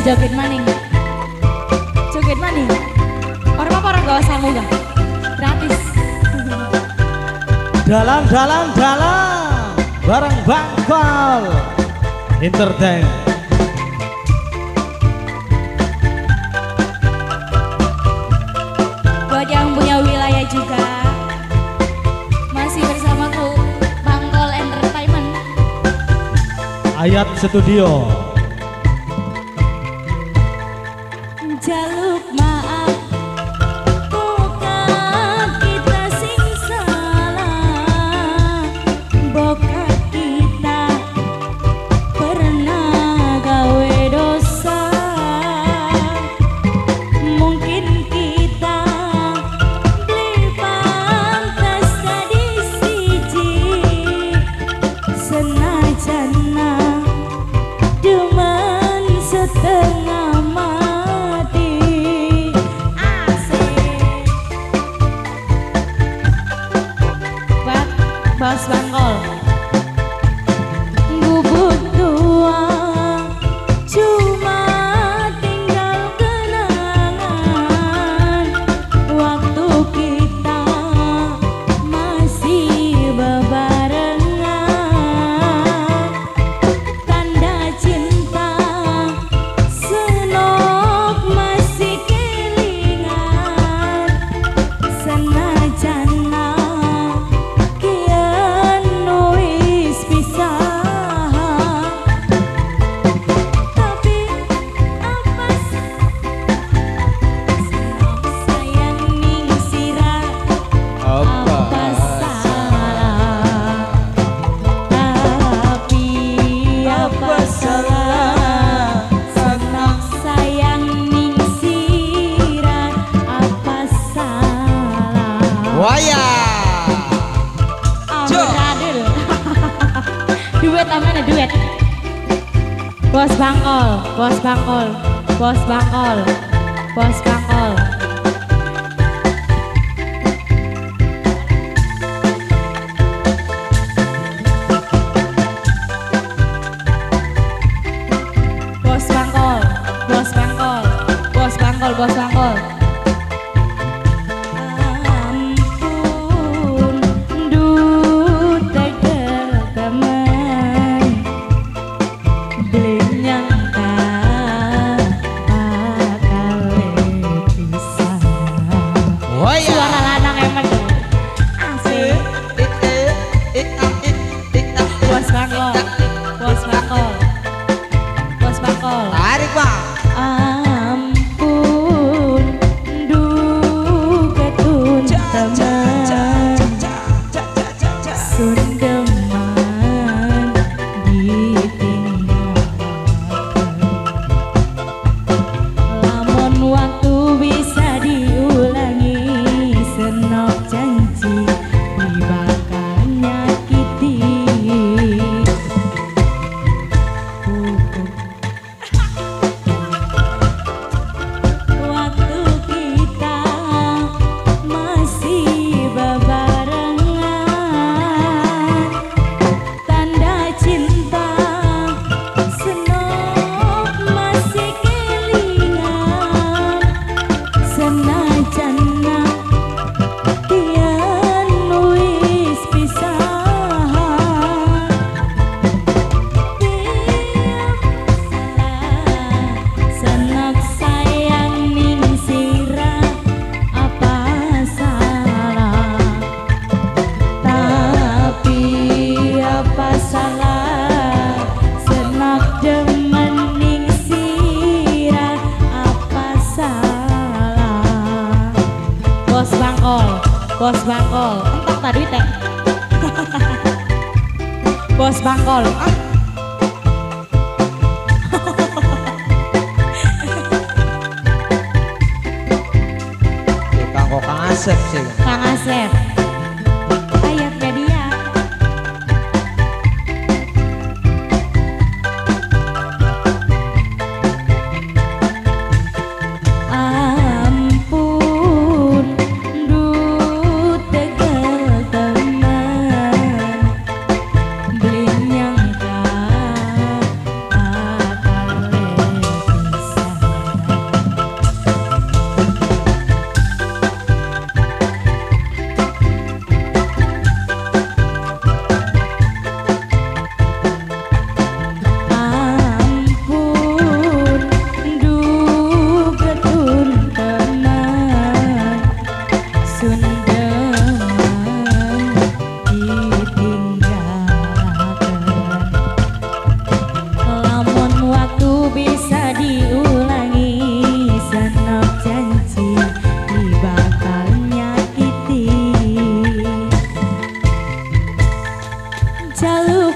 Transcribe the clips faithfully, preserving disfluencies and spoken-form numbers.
joget maning. Joget maning. Orang apa orang gak usah munggah. Gratis. Dalam dalam dalam bareng Bangkol Entertain. Buat yang punya wilayah juga masih bersamaku Bangkol Entertainment. Ayat Studio. Jaluk maaf bukan kita sing salah, bukan kita pernah gawe dosa. Mungkin kita beli pantas tadi siji, senajan cuman setengah mati. Asik Bak, Bos Bangkol. Gubuk tua cuma tinggal kenangan waktu kita masih bebarengan. Tanda cinta senok masih kelingan, senajan kian wis pisah. Tapi apa senok sayang ning sirah, apa salah? Tapi apa salah? Senok sayang ning sirah, apa salah? Waya. Amradul. Duet amena duet. Bos Bangkol, Bos Bangkol, Bos Bangkol, Bos Bangkol. Bos Bangkol, Bos Bangkol, Bos Bangkol, Bos Bangkol. Ampun, duh tegel temen, belum nyangka bakal pisah. Waya. Suara lanang emang asik. Bos Bangkol, Bos Bangkol, Bos Bangkol. Tarik Bang. Ampun, duh ketun teman, sun deman ditinggal. Lamun waktu bisa diulangi, senok janji di bakal nyakiti. Waktu kita masih bebarengan, tanda cinta senok masih kelingan, senajan kian wis pisah. Senok sayang ning sirah, apa salah? Tapi apa salah? Senok demen ning sirah, apa salah? Bos Bangkol, Bos Bangkol, entok tadi teh. Bos Bangkol. Kanggo Kang Asep sih. Kang Asep. Ayat media. Ampun, duh tegel teman, beli nyangka bakal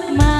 Ma